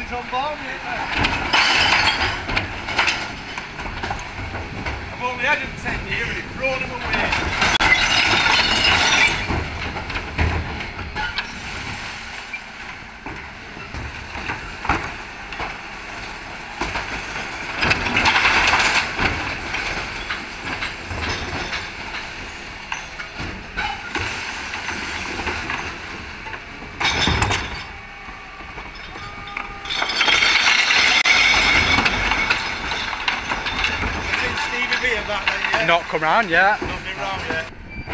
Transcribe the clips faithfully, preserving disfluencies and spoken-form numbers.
the trombone, isn't there? I've only had him ten years and he's thrown him away. That then, yeah? Not come round yet. Not been round yet.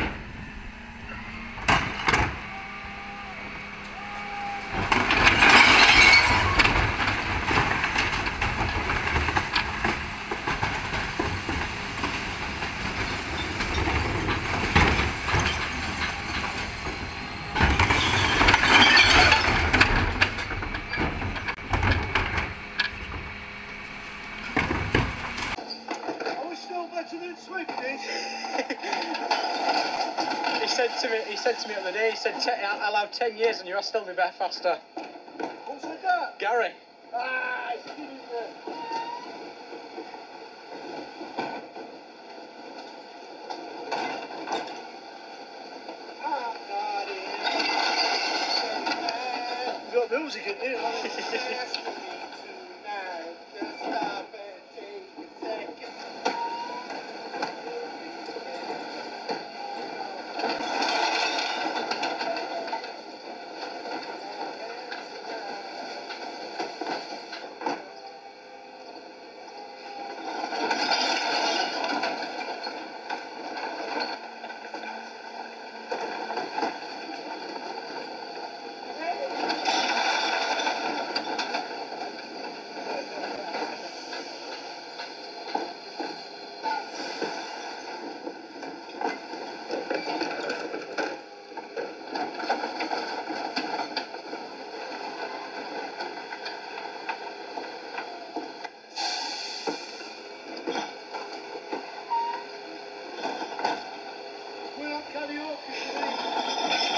He said to me, he said to me the other day, he said, I'll have ten years and you'll still be better faster. Who's with that? Gary. Ah, he's giving it there. Ah, God, yeah. You've got music in there, haven't you? Karaoke.